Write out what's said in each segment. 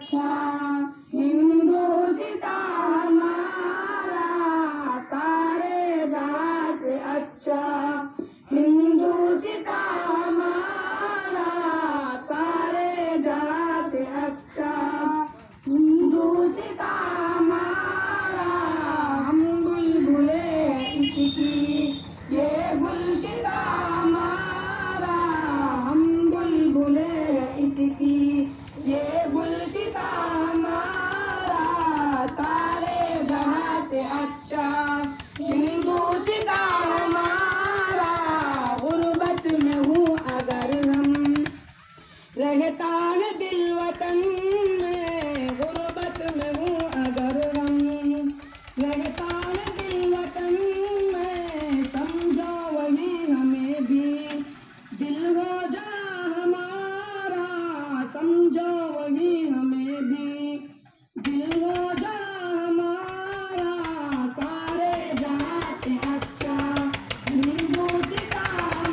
अच्छा, हिंदुस्तां हमारा सारे जहां से अच्छा, हिंदुस्तां हमारा सारे जहां से अच्छा, हिंदुस्तां हमारा हम बुलबुले इसकी ये गुलशिता हमारा, हम बुलबुले इसकी ये गुलशिता हमारा सारे जहां से अच्छा, हिंदुस्तां हमारा। गुर्बत में हूँ अगर हम रहता है दिल वतन में, गुर्बत में हूँ अगर हम रहता है दिल वतन में, समझो वही हमें भी दिल हो जा हमारा, समझो वही हमें भी दिल हो जा हमारा सारे जहां से अच्छा, हिंदुस्तां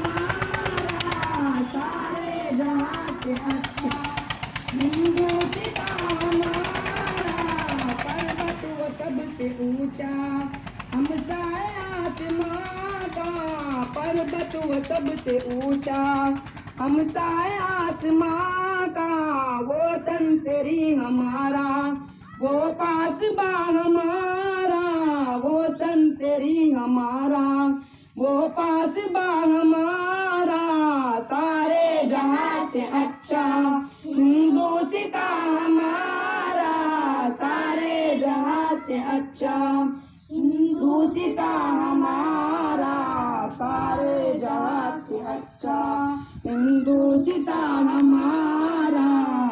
हमारा सारे जहां से अच्छा, हिंदुस्तां हमारा। पर्वत वो सबसे ऊंचा हमसाए आसमां का, पर्वत वो सबसे ऊंचा हमसाए आसमां का, वो संतरी हमारा वो पासबा हमारा, वो संतरी हमारा वो पासबा हमारा सारे जहां से अच्छा, हिंदुस्तां हमारा सारे जहां से अच्छा, हिंदुस्तां हमारा सारे जहां से अच्छा, हिंदुस्तां हमारा।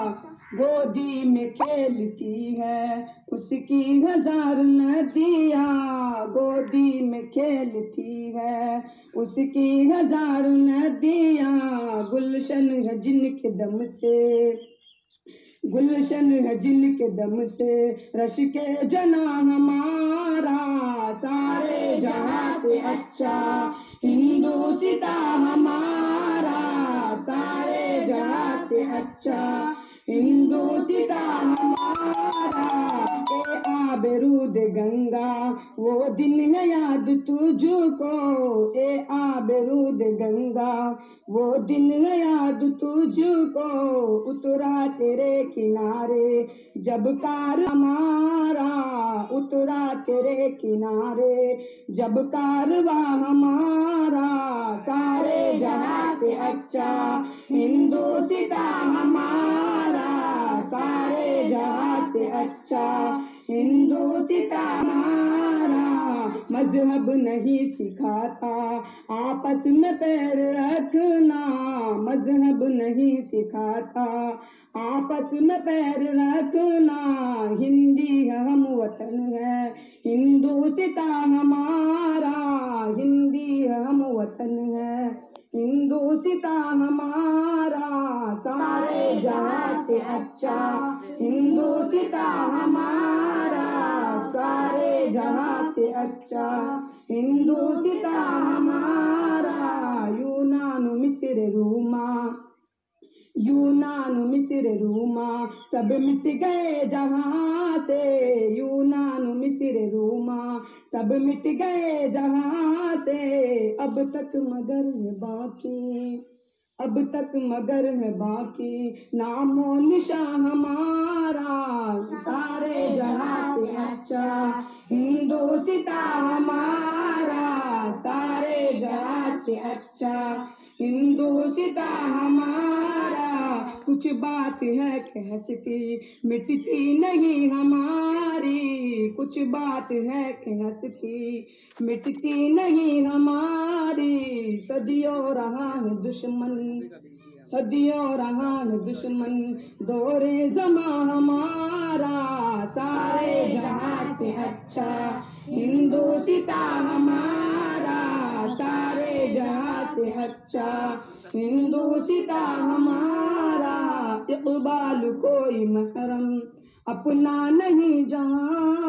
गोदी में खेलती है उसकी हजार नदियाँ, गोदी में खेलती है उसकी हजार नदियाँ, गुलशन है जिनके दम से, गुलशन है जिनके दम से, रश के जना हमारा सारे जहां से अच्छा, हिंदुस्तां हमारा सारे जहां से अच्छा, हिंदुस्तां हमारा। ए आबरूद गंगा वो दिन है याद तुझको, ए आबरूद गंगा वो दिन है याद तुझको, उतरा तेरे किनारे जब कार हमारा, उतरा तेरे किनारे जब कारवा हमारा सारे जहां से अच्छा, हिंदुस्तां हमारा सारे जहां से अच्छा, हिंदुस्तां हमारा। मजहब नहीं सिखाता आपस में पैर रखना, मजहब नहीं सिखाता आपस में पैर रखना, हिंदी है हम वतन है हिंदुस्तां हमारा, हिंदी है हम वतन है हिंदुस्तां हमारा सारे जहां से अच्छा, हिंदुस्तां हमारा सारे जहां से अच्छा, हिंदुस्तां हमारा। यूनान मिस्र रूमा, यूनान मिस्र रूमा सब मिट गए जहां से, यूनान मिस्र रूमा सब मिट गए जहां से, अब तक मगर है बाकी, अब तक मगर है बाकी नामो निशान हमारा सारे जहां से अच्छा, हिंदुस्तां हमारा सारे जहां से अच्छा, हिंदुस्तां हमारा। कुछ बात है कि हंसती मिटती नहीं हमारी, कुछ बात है कि हंसती मिटती नहीं हमारी, सदियों रहा है दुश्मन, सदियों रहा है दुश्मन दौरे ज़मा हमारा सारे जहां से अच्छा, हिंदुस्तां हमारा सारे जहां से अच्छा, हिंदुस्तां हमारा। इक़बाल कोई महरम अपना नहीं जहां